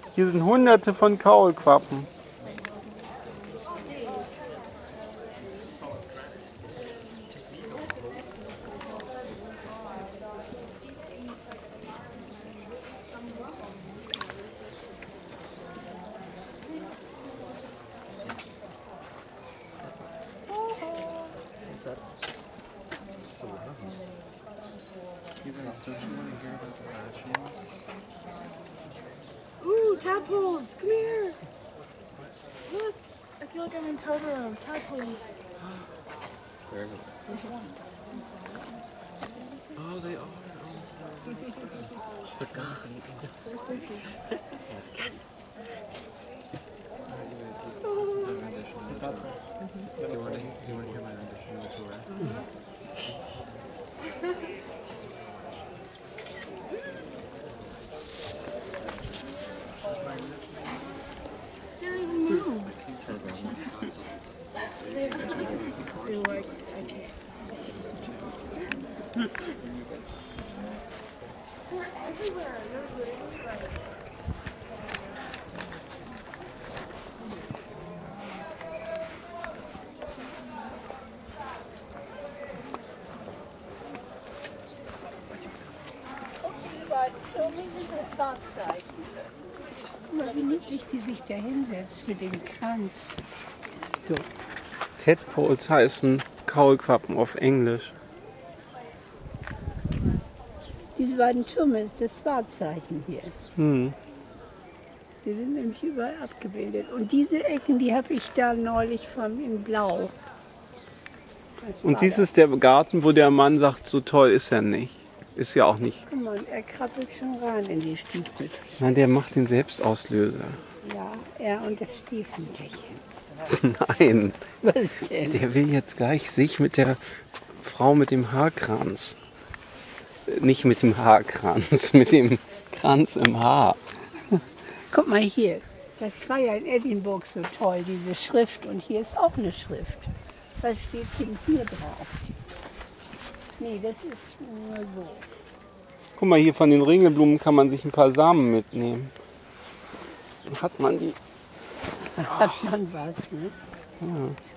Hier sind hunderte von Kaulquappen. Ooh, tadpoles! Come here! Look! I feel like I'm in Totoro. Tadpoles. There's one. Oh, they are. It's empty. Do you want to hear my rendition of the tour? They don't even move. They're like, I can't. They're everywhere. They're everywhere. Guck mal, wie niedlich die sich da hinsetzt mit dem Kranz. So. Tadpoles heißen Kaulquappen auf Englisch. Diese beiden Türme ist das Wahrzeichen hier. Hm. Die sind nämlich überall abgebildet. Und diese Ecken, die habe ich da neulich in Blau. Und dies ist der Garten, wo der Mann sagt, so toll ist er nicht. Ist ja auch nicht. Guck mal, er krabbelt schon rein in die Stiefel. Nein, der macht den Selbstauslöser. Ja, er und das Stiefelchen. Nein, Was denn? der will jetzt gleich sich mit der Frau mit dem Haarkranz. Nicht mit dem Haarkranz, mit dem Kranz im Haar. Guck mal hier. Das war ja in Edinburgh so toll, diese Schrift. Und hier ist auch eine Schrift. Was steht denn hier drauf? Nee, das ist nur so. Guck mal, hier von den Ringelblumen kann man sich ein paar Samen mitnehmen. Dann hat man die. Hat man was, ne? Ja.